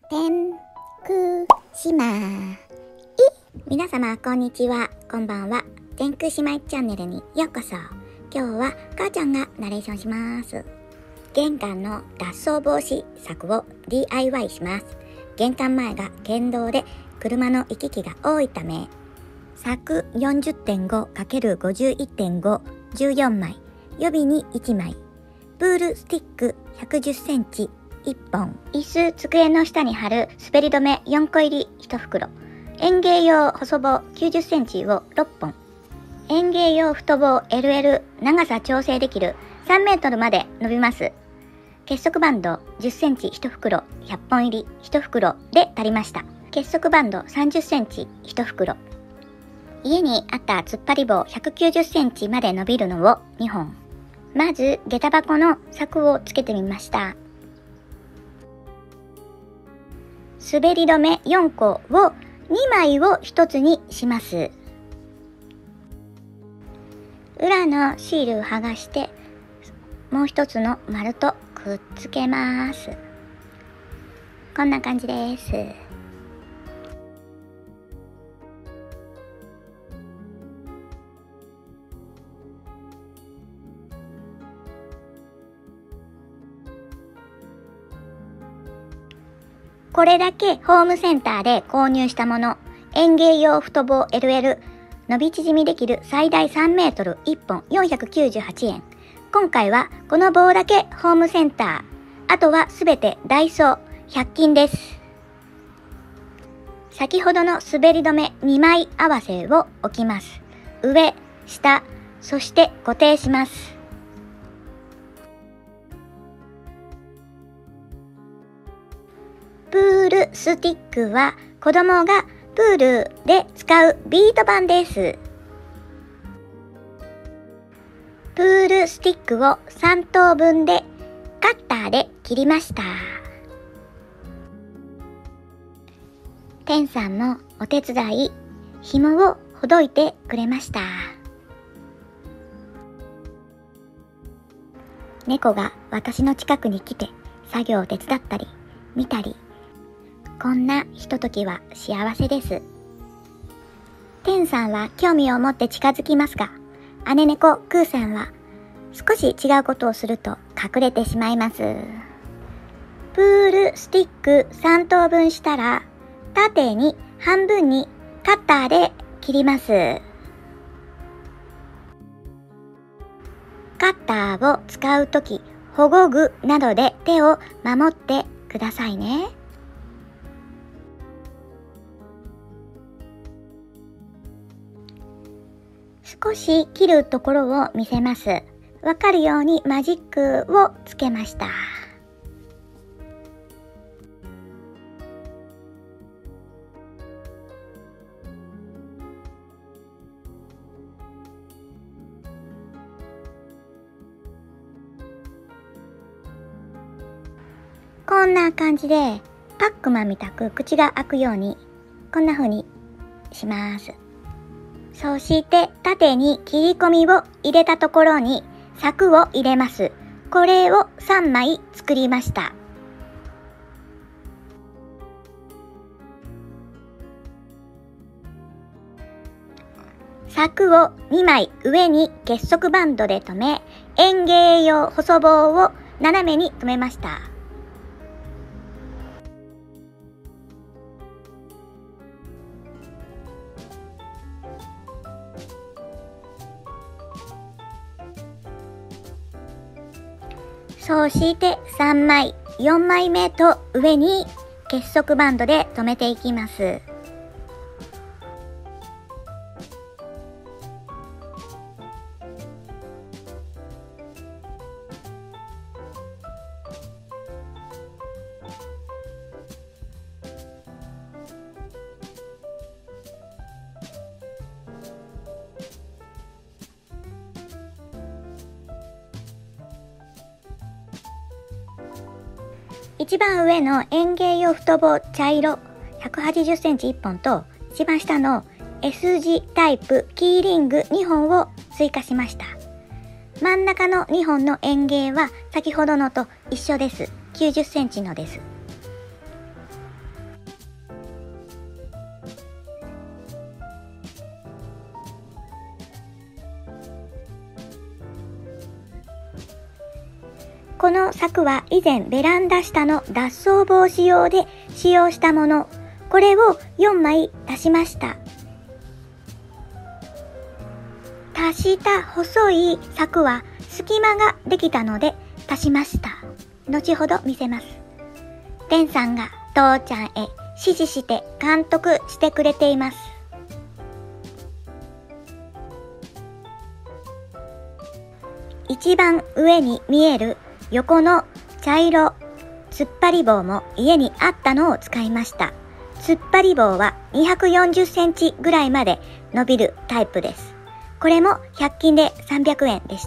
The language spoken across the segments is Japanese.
天空島皆様こんにちは、こんばんは。天空島チャンネルにようこそ。今日は母ちゃんがナレーションします。玄関の脱走防止柵を DIY します。玄関前が県道で車の行き来が多いため、柵 40.5×51.5 14枚、予備に1枚、プールスティック110センチ1本、椅子机の下に貼る滑り止め4個入り1袋、園芸用細棒90センチを6本、園芸用太棒 LL 長さ調整できる3メートルまで伸びます。結束バンド10センチ1袋100本入り1袋で足りました。結束バンド30センチ1袋。家にあった突っ張り棒190センチまで伸びるのを2本。まず下駄箱の柵をつけてみました。滑り止め4個を2枚を1つにします。裏のシールを剥がしてもう1つの丸とくっつけます。こんな感じです。これだけホームセンターで購入したもの、園芸用太棒 LL 伸び縮みできる最大3メートル1本498円。今回はこの棒だけホームセンター、あとはすべてダイソー100均です。先ほどの滑り止め2枚合わせを置きます。上、下、そして固定します。プールスティックは子供がプールで使うビート板です。プールスティックを3等分でカッターで切りました。テンさんもお手伝い、紐をほどいてくれました。猫が私の近くに来て作業を手伝ったり見たり、こんなひとときは幸せです。テンさんは興味を持って近づきますが、姉猫クーさんは少し違うことをすると隠れてしまいます。プールスティック3等分したら、縦に半分にカッターで切ります。カッターを使うとき、保護具などで手を守ってくださいね。少し切るところを見せます。わかるようにマジックをつけました。こんな感じでパックマンみたく口が開くようにこんな風にします。そして縦に切り込みを入れたところに柵を入れます。これを3枚作りました。柵を2枚上に結束バンドで留め、園芸用細棒を斜めに留めました。そして3枚、4枚目と上に結束バンドで留めていきます。一番上の園芸用太棒茶色180センチ1本と、一番下の S 字タイプキーリング2本を追加しました。真ん中の2本の園芸は先ほどのと一緒です。90センチのです。 この柵は以前ベランダ下の脱走防止用で使用したもの。これを4枚足しました。足した細い柵は隙間ができたので足しました。後ほど見せます。レンさんが父ちゃんへ指示して監督してくれています。一番上に見える横の茶色突っ張り棒も家にあったのを使いました。突っ張り棒は240センチぐらいまで伸びるタイプです。これも100均で300円でした。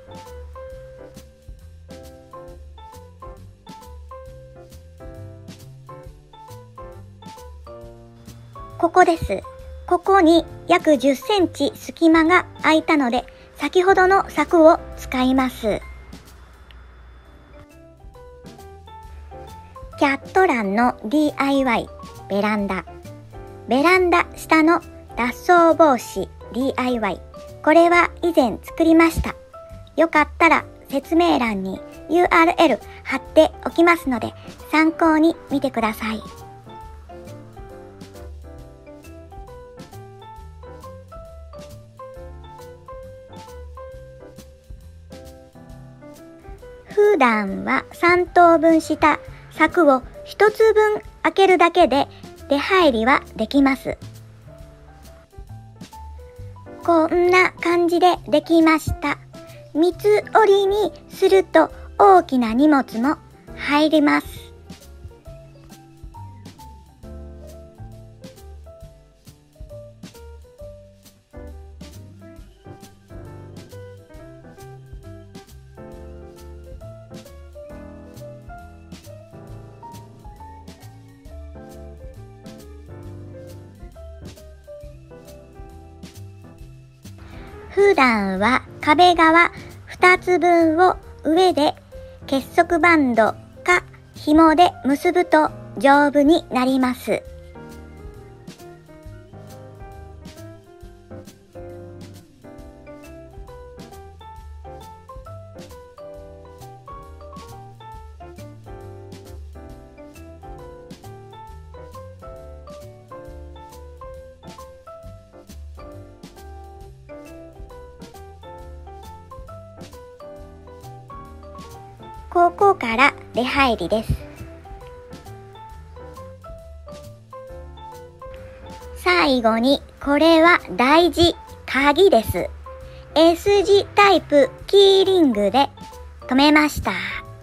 ここです。ここに約10センチ隙間が空いたので、先ほどの柵を使います。キャットランの DIY ベランダ下の脱走防止 DIY。これは以前作りました。よかったら説明欄に URL 貼っておきますので参考に見てください。普段は3等分した柵を1つ分開けるだけで出入りはできます。こんな感じでできました。三つ折りにすると大きな荷物も入ります。普段は壁側2つ分を上で結束バンドか紐で結ぶと丈夫になります。ここから出入りです。最後にこれは大事、鍵です。S 字タイプキーリングで留めました。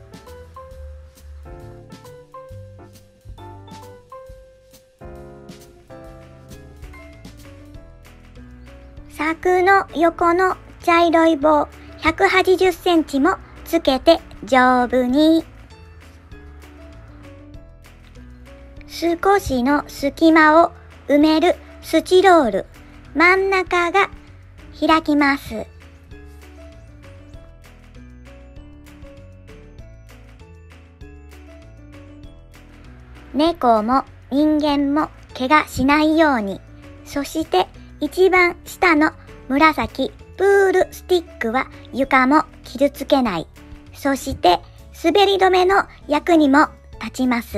柵の横の茶色い棒180センチもつけて丈夫に。少しの隙間を埋めるスチロール、真ん中が開きます。猫も人間も怪我しないように。そして一番下の紫プールスティックは床も傷つけない。そして滑り止めの役にも立ちます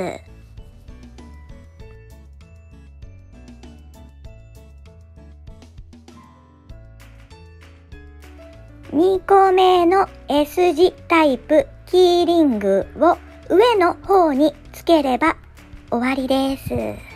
。2個目の S 字タイプキーリングを上の方につければ終わりです。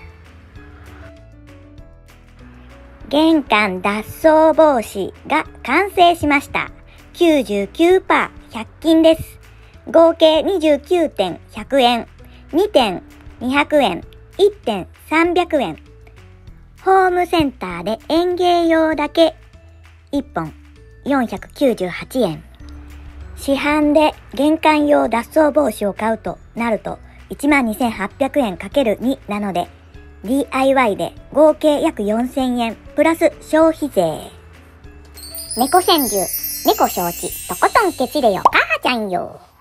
玄関脱走防止が完成しました。99%、100均です。合計29点100円、2点200円、1点300円。ホームセンターで園芸用だけ1本498円。市販で玄関用脱走防止を買うとなると 12,800 円 ×2 なので、DIY で合計約4000円プラス消費税。猫川柳、猫承知、とことんケチれよ、母ちゃんよ。